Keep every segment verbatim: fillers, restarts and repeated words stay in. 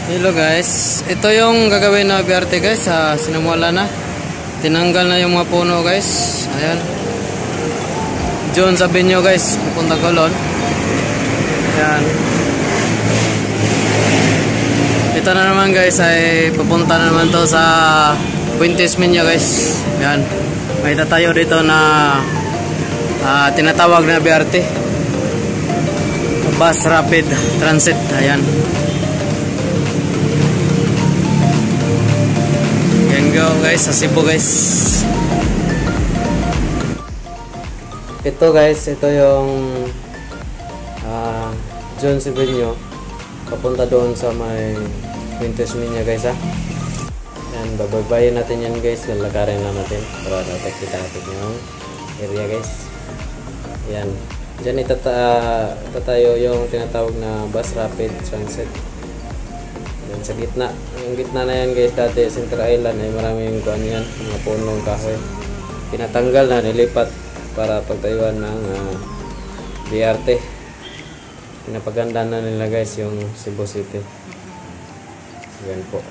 Hello guys, ito yung gagawin na B R T guys. Ah, sinamula na, tinanggal na yung mga puno guys. Ayan, John sabi nyo guys, pupunta Colon. Ayan, ito na naman guys ay pupunta na naman to sa Puentes Minya guys. Ayan, may tatayo dito na ah, tinatawag na B R T, Bus Rapid Transit. Ayan, go guys sa Cebu guys. Ito guys, ito yung uh, John Cebu papunta doon sa may Puentes Minya guys ha. Yan, babaybayin natin yan guys, lalakarin lang natin para nakita natin yung area guys. Yan, dyan itata tatayo yung tinatawag na Bus Rapid Transit. Yan sa gitna, yung gitna na yan guys, dati Central Island ay maraming kuan yan, mga punong kahoy. Pinatanggal na, nilipat para pagtayuan ng uh, B R T. Pinapaganda na nila guys yung Cebu City. Yan po.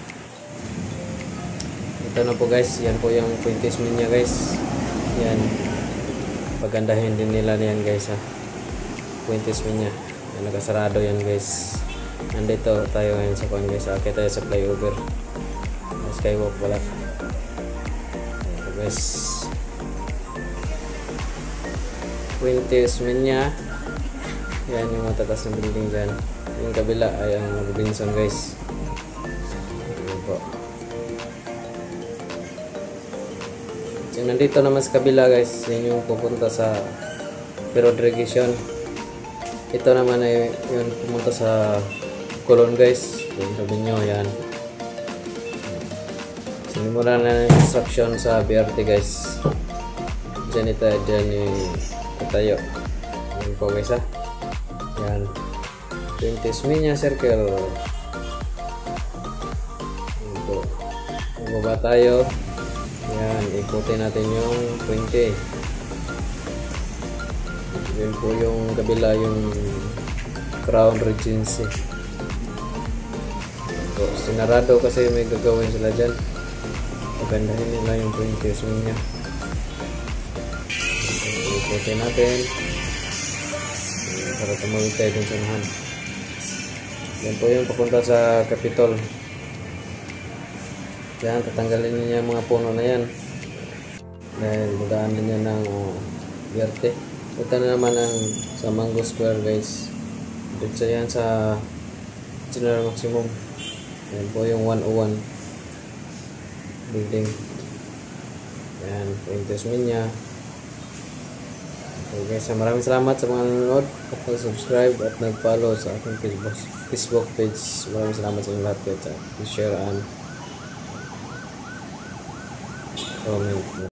Ito na po guys, yan po yung Puentes Minya guys. Yan, pagandahin din nila yan guys ha. Puentes Minya, yan, nakasarado yan guys. Nandito tayo ngayon sa kuan guys, akit tayo sa flyover, skywalk pala. Ito guys, Puentes Minya. Yan yung matatas ng building dyan. Yung kabila ay ang Robinson guys. Yan po. So, nandito naman sa kabila guys, yan yung pupunta sa Rodriguez yun. Ito naman ay yun pumunta sa Colon guys. Yung sabi nyo yan, sinimula na ng instruction sa B R T guys. Dyan ito, dyan yung tayo. Yan po guys ha. Yan, Puentes Minya Circle. Yan po, bumaba tayo. Yan, ikutin natin yung Puente. Yan po yung kabila, yung Crown Regency. So, sinarado kasi may gagawin sila dyan. Pagandahin nila yung Puentes Minya. Ikutin natin para tumawid tayo dun sa nahan. Yan po yung papunta sa Capitol. Yan, tatanggalin niya yung mga puno na yan dahil magdaan niya ng uh, B R T. Ito na naman ang sa Mango Square guys. Dito yan sa General Maximum. Yan po yung one oh one building. Yan, Puentes Minya. Okay guys, maraming salamat sa mga nanonood at nag-subscribe at nag-follow sa aking Facebook, Facebook page. Maraming salamat sa inyo lahat guys. Share and comment.